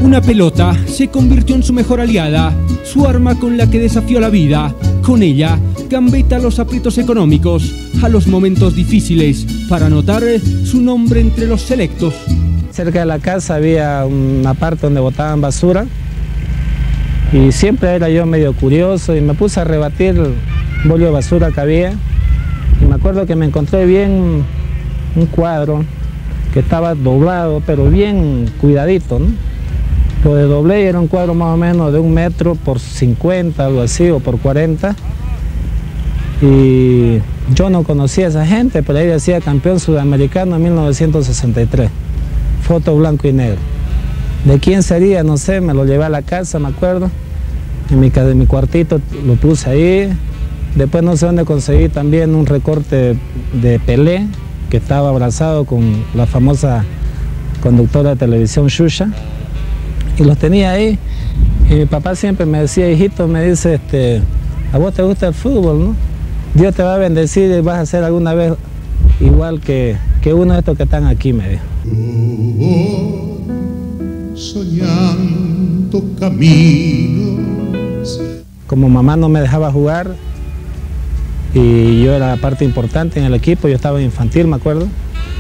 Una pelota se convirtió en su mejor aliada, su arma con la que desafió la vida. Con ella, gambeta los aprietos económicos, a los momentos difíciles, para anotar su nombre entre los selectos. Cerca de la casa había una parte donde botaban basura y siempre era yo medio curioso y me puse a rebatir el bollo de basura que había. Y me acuerdo que me encontré bien un cuadro que estaba doblado, pero bien cuidadito, ¿no? Lo desdoblé y era un cuadro más o menos de 1 metro por 50, algo así, o por 40. Y yo no conocía a esa gente, pero ahí decía campeón sudamericano en 1963. Foto blanco y negro. ¿De quién sería? No sé, me lo llevé a la casa, me acuerdo. En mi cuartito lo puse ahí. Después no sé dónde conseguí también un recorte de Pelé, que estaba abrazado con la famosa conductora de televisión Xuxa. Y los tenía ahí. Y mi papá siempre me decía, hijito, me dice, a vos te gusta el fútbol, ¿no? Dios te va a bendecir y vas a ser alguna vez igual que uno de estos que están aquí, me dijo. Soñando caminos. Como mamá no me dejaba jugar y yo era parte importante en el equipo, yo estaba en infantil, me acuerdo.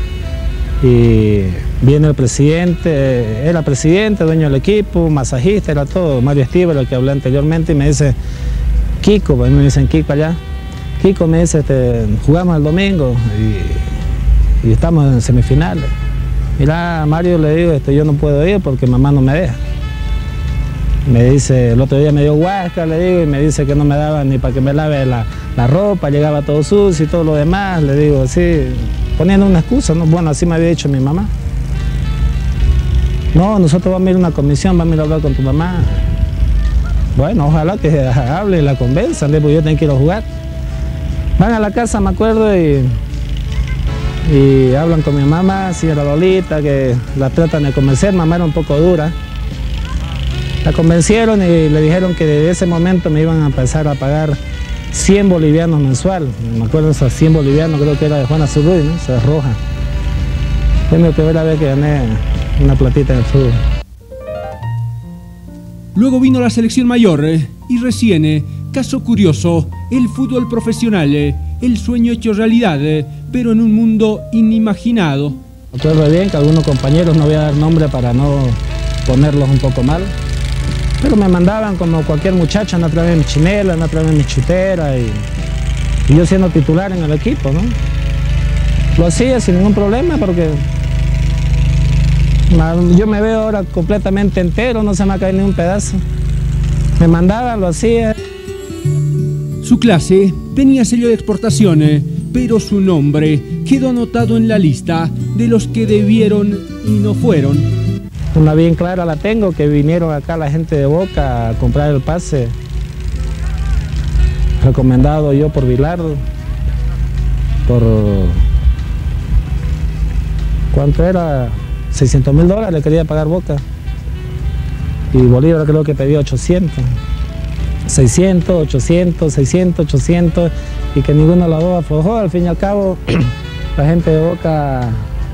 Y viene el presidente, era presidente, dueño del equipo, masajista, era todo, Mario Estíbal, el que hablé anteriormente, y me dice, Kiko, a mí me dicen Kiko allá, Kiko me dice, jugamos el domingo y estamos en semifinales. Mira, Mario, le digo, yo no puedo ir porque mamá no me deja. Me dice, el otro día me dio huasca, le digo, y me dice que no me daba ni para que me lave la ropa, llegaba todo sucio y todo lo demás, le digo, sí, poniendo una excusa, ¿no? Bueno, así me había dicho mi mamá. No, nosotros vamos a ir a una comisión, vamos a ir a hablar con tu mamá. Bueno, ojalá que hable y la convenzan, porque yo tengo que ir a jugar. Van a la casa, me acuerdo, y hablan con mi mamá, señora Lolita, que la tratan de convencer. Mamá era un poco dura. La convencieron y le dijeron que desde ese momento me iban a empezar a pagar 100 bolivianos mensual. Me acuerdo esos 100 bolivianos, creo que era de Juana Zurduy, ¿no? Esa roja. Fue mi primera vez que gané una platita en el fútbol. Luego vino la selección mayor y recién, caso curioso, el fútbol profesional, el sueño hecho realidad, pero en un mundo inimaginado. Me acuerdo bien que algunos compañeros, no voy a dar nombre para no ponerlos un poco mal, pero me mandaban como cualquier muchacha, anda a traer mi chinela, anda a traer mi chutera, y yo siendo titular en el equipo, ¿no? Lo hacía sin ningún problema porque yo me veo ahora completamente entero, no se me ha caído ni un pedazo. Me mandaban, lo hacía. Su clase tenía sello de exportación, pero su nombre quedó anotado en la lista de los que debieron y no fueron. Una bien clara la tengo, que vinieron acá la gente de Boca a comprar el pase, recomendado yo por Bilardo, por... ¿cuánto era? $600.000 quería pagar Boca, y Bolívar creo que pedía 800. 600, 800, 600, 800, y que ninguno de los dos aflojó. Al fin y al cabo, la gente de Boca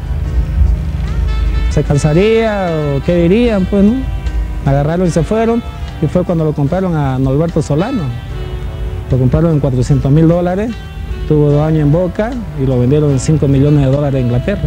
se cansaría, o qué dirían, pues, ¿no? Agarraron y se fueron, y fue cuando lo compraron a Norberto Solano. Lo compraron en $400.000, tuvo 2 años en Boca, y lo vendieron en $5 millones en Inglaterra.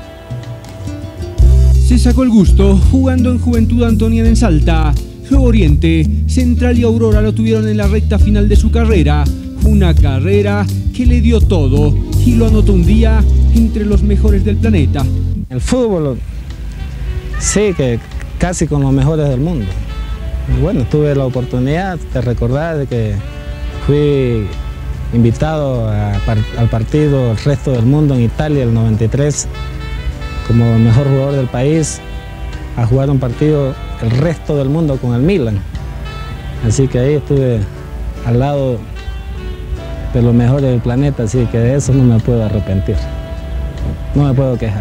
Se sacó el gusto jugando en Juventud Antoniana en Salta. Oriente, Central y Aurora lo tuvieron en la recta final de su carrera. Una carrera que le dio todo y lo anotó un día entre los mejores del planeta. El fútbol, sí, que casi con los mejores del mundo. Y bueno, tuve la oportunidad de recordar de que fui invitado al partido El Resto del Mundo en Italia, el 93, como mejor jugador del país, a jugar un partido el resto del mundo con el Milan. Así que ahí estuve al lado de los mejores del planeta, así que de eso no me puedo arrepentir, no me puedo quejar.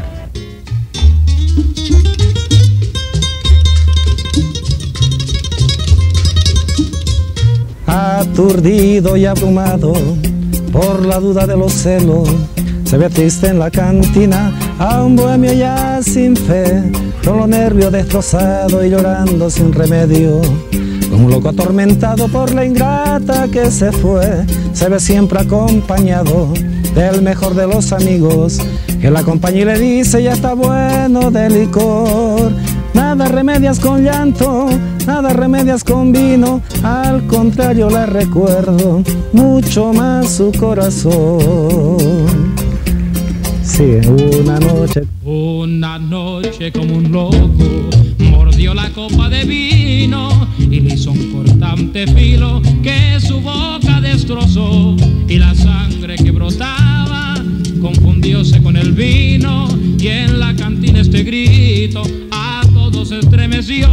Aturdido y abrumado por la duda de los celos, se ve triste en la cantina a un bohemio ya sin fe, con los nervios destrozados y llorando sin remedio. Como un loco atormentado por la ingrata que se fue, se ve siempre acompañado del mejor de los amigos, que la acompaña y le dice: ya está bueno de licor. Nada remedias con llanto, nada remedias con vino, al contrario la recuerdo mucho más su corazón. Sí, una noche como un loco mordió la copa de vino y le hizo un cortante filo que su boca destrozó, y la sangre que brotaba confundióse con el vino, y en la cantina este grito a todos estremeció.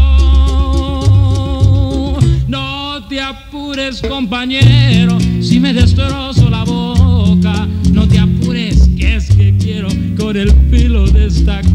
No te apures, compañero, si me destrozo la boca, no te apures, que es que quiero con el filo de esta